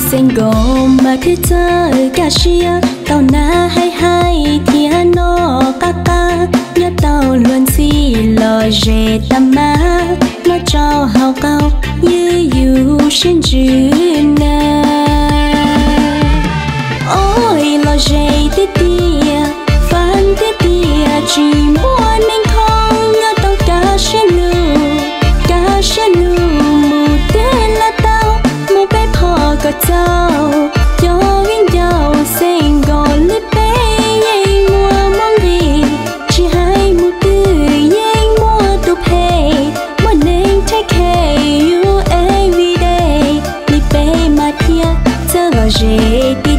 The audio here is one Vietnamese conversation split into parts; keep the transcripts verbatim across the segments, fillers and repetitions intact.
single mà cứ thơ cả xia tao na hay hay thiên nó ca ca nhớ tao luôn xì lò rề tâm má nó cho hào cao như yêu sinh duyên na ôi lò rề tê tia phan tê tia chỉ muốn nên không nhớ tao cả xe nu cả xe nu mù tên là tao mù bé phò có tao cho viên giàu xinh gòn lip bé dây mua mong gì chỉ hai mù tư dây mua tục hè mà nên take care you every day lip bé mà thia thơ gò rề tê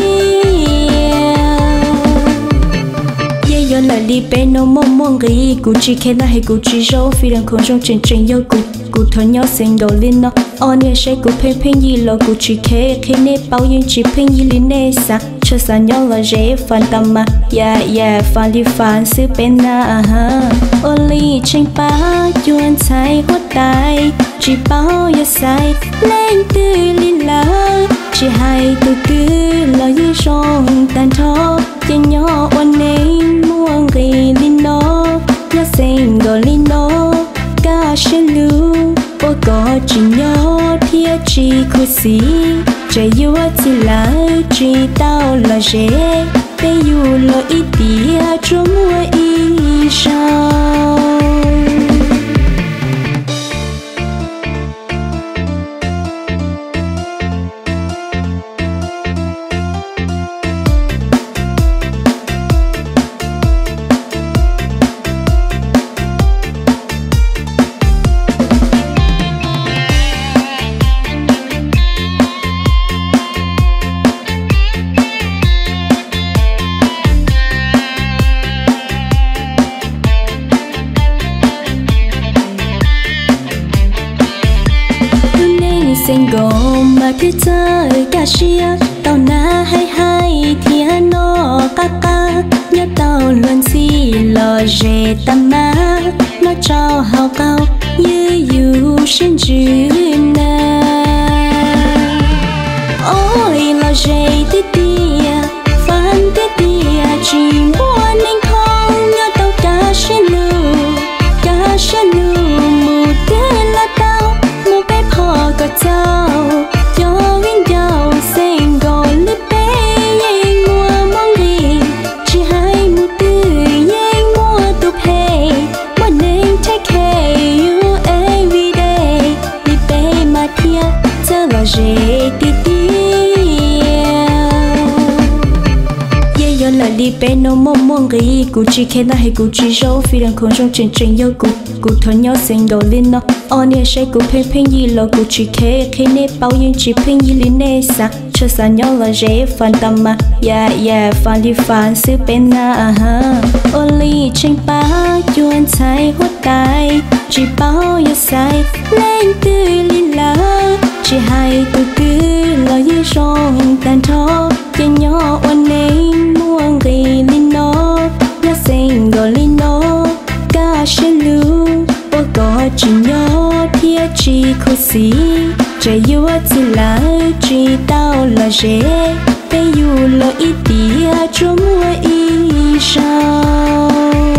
là đi bên nó mong mong gì cụ chỉ khen là hay cụ chỉ rau phi đang không trong chuyện chuyện yêu cụ cụ thon nhỏ xinh đầu lên nó on nhà sẽ cụ phê phê gì lo cụ chỉ khe khi nè bao nhiêu chỉ phê gì lên nè sa cho sa nhỏ là dễ fan tâm mà yeah yeah fan đi fan sư bên na ha only tranh ba chuan trái hót tai chỉ bao giờ sai lên từ lên lá chỉ hai từ cứ là như sông tan thó chỉ nhỏ on nên muông ghi linh nó nhớ xinh gọi linh nó ca sen lu ôi có chỉ nhỏ thiệt chỉ khu xí trái yêu chỉ là chỉ tao là dễ để yêu là ít tia cho mua ít sao single mà cứ thơ cả xia tao na hay hay thiên nó ca ca nhớ tao luôn xì lò rề tâm má nó cho hào cao như yêu sinh duyên na ôi lò rề tê tia phan tê tia chỉ muốn nên không nhớ tao cả xe nu cả xe nu mù tên là tao mù bé phò có tao cho viên giàu xinh gòn lip bé dây mua mong gì chỉ hai mù tư dây mua tục hè mà nên take care you every day lip bé mà thia thơ gò rề tê là đi bên nó mong mong gì cụ chỉ khen là hay cụ chỉ rau phi đang không trong chuyện chuyện yêu cụ cụ thon nhỏ xinh đầu lên nó on nhà sẽ cụ phê phê gì lo cụ chỉ khe khi nè bao nhiêu chỉ phê gì lên nè sa cho sa nhỏ là dễ fan tâm mà yeah yeah fan đi fan sư bên na ha only tranh ba chuan trái hót tai chỉ bao giờ sai lên từ lên lá chỉ hai từ cứ là như sông tan thó chỉ nhỏ on nên muông ghi linh nó nhớ xinh gọi linh nó ca sen lu ôi có chỉ nhỏ thiệt chỉ khu xí trái yêu chỉ là chỉ tao là dễ để yêu là ít tia cho mua ít sao